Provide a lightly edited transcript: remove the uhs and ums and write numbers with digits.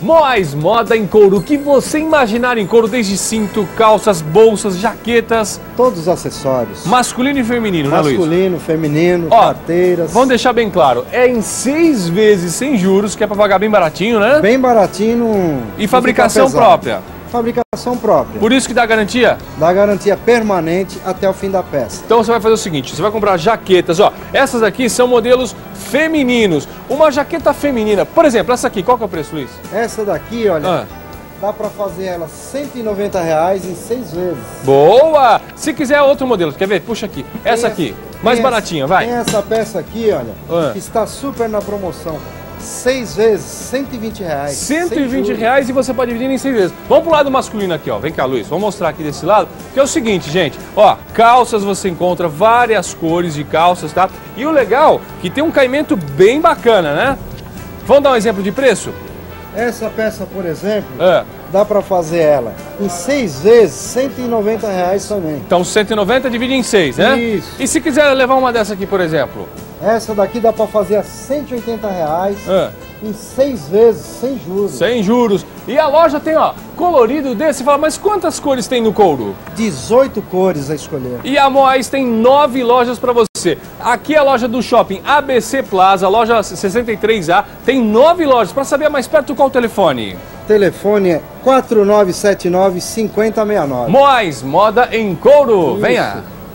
Moais Moda em Couro. O que você imaginar em couro, desde cinto, calças, bolsas, jaquetas. Todos os acessórios. Masculino e feminino, né, Luiz? Masculino, feminino, carteiras. Vamos deixar bem claro, é em 6 vezes sem juros, que é para pagar bem baratinho, né? Bem baratinho. E fabricação própria. Fabricação própria. Por isso que dá garantia? Dá garantia permanente até o fim da peça. Então você vai fazer o seguinte, você vai comprar jaquetas, ó. Essas aqui são modelos femininos. Uma jaqueta feminina, por exemplo, essa aqui, qual que é o preço, Luiz? Essa daqui, olha, dá pra fazer ela R$190 em 6 vezes. Boa! Se quiser outro modelo, quer ver? Puxa aqui. Essa aqui, mais baratinha, vai. Tem essa peça aqui, olha, que está super na promoção. 6 vezes, R$120. R$120 e você pode dividir em 6 vezes. Vamos pro lado masculino aqui, ó. Vem cá, Luiz. Vamos mostrar aqui desse lado. Que é o seguinte, gente. Ó, calças você encontra várias cores de calças, tá? E o legal que tem um caimento bem bacana, né? Vamos dar um exemplo de preço? Essa peça, por exemplo, dá pra fazer ela em 6 vezes, R$190 também. Então 190 divide em 6, né? Isso. E se quiser levar uma dessa aqui, por exemplo? Essa daqui dá pra fazer a R$180 em 6 vezes, sem juros. Sem juros. E a loja tem, ó, colorido desse. Você fala, mas quantas cores tem no couro? 18 cores a escolher. E a Moais tem 9 lojas pra você. Aqui é a loja do shopping ABC Plaza, loja 63A. Tem 9 lojas. Pra saber mais perto, qual o telefone? O telefone é 4979-5069. Moais Moda em Couro. Venha!